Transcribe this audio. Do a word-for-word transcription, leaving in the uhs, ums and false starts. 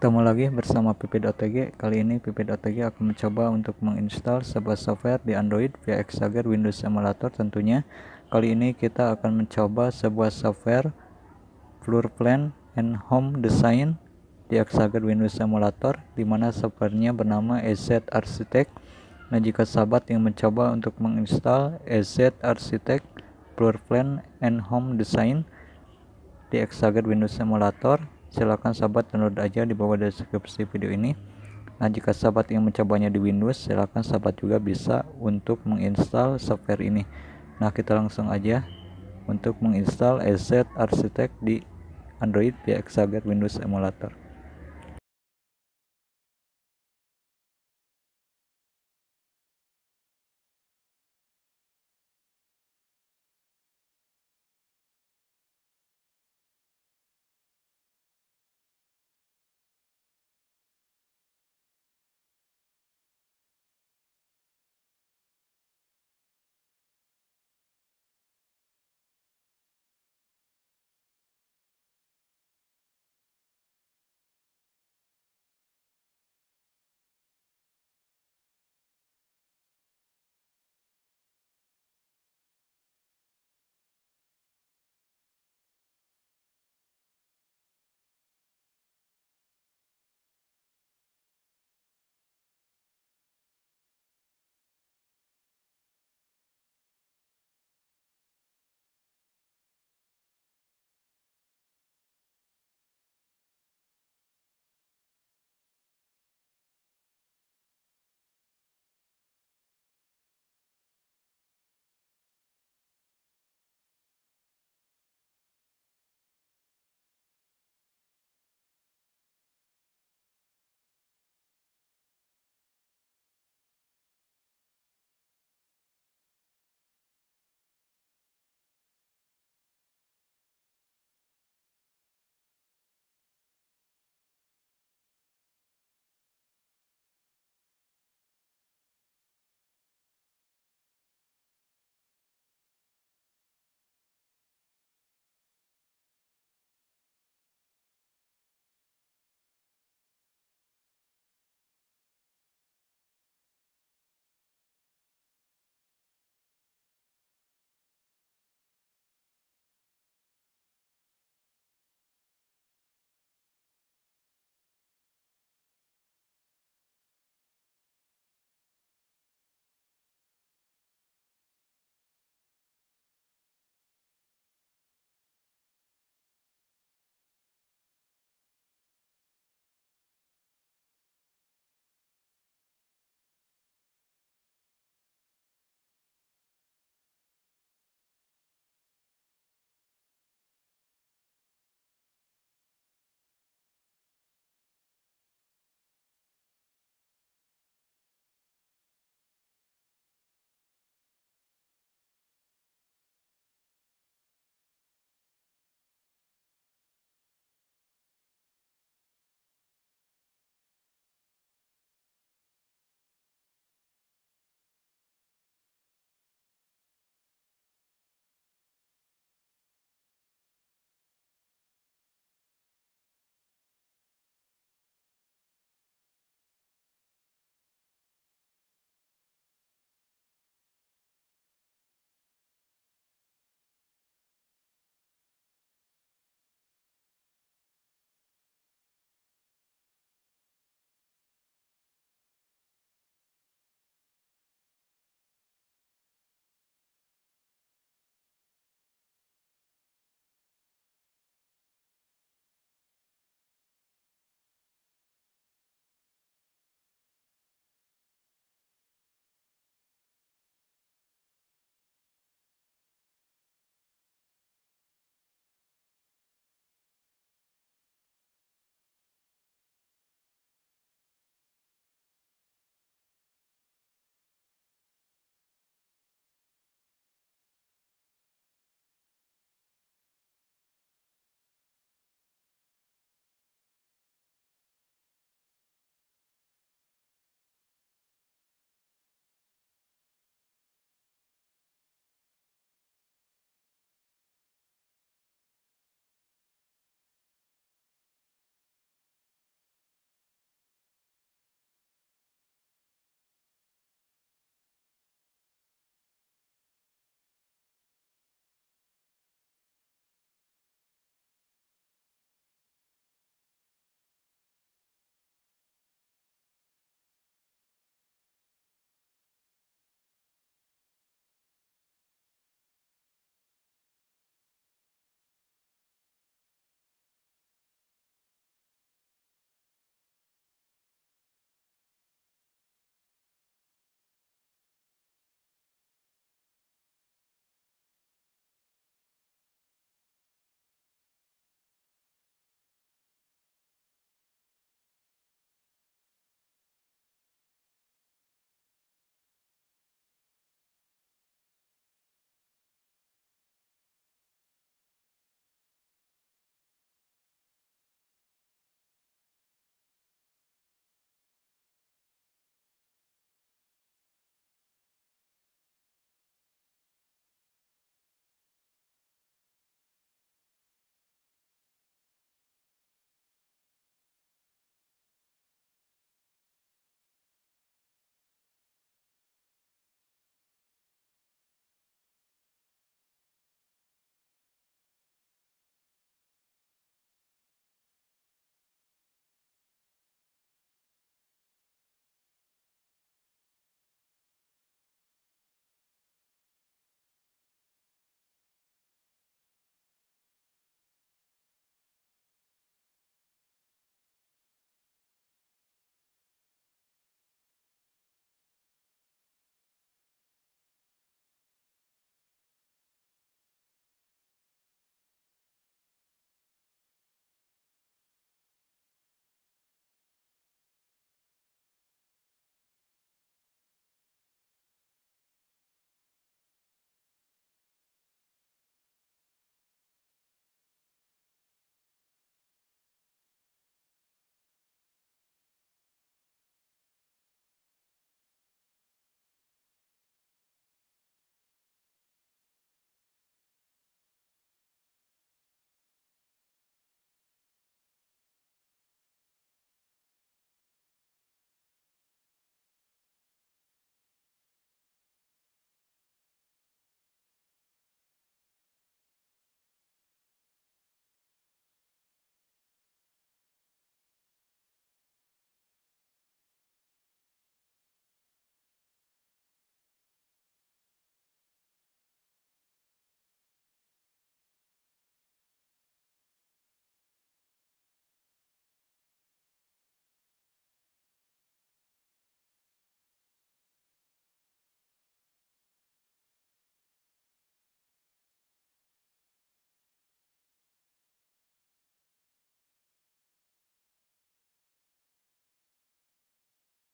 Ketemu lagi bersama Pipit.otg. Kali ini Pipit.otg akan mencoba untuk menginstal sebuah software di Android via Exager Windows Emulator tentunya. Kali ini kita akan mencoba sebuah software Floor Plan and Home Design di Exager Windows Emulator, di mana softwarenya bernama E Z Architect. Nah, jika sahabat yang mencoba untuk menginstal E Z Architect Floor Plan and Home Design di Exager Windows Emulator, silakan sahabat download aja di bawah deskripsi video ini. Nah, jika sahabat yang mencobanya di Windows, silakan sahabat juga bisa untuk menginstal software ini. Nah, kita langsung aja untuk menginstal E Z Architect di Android via Exager Windows Emulator.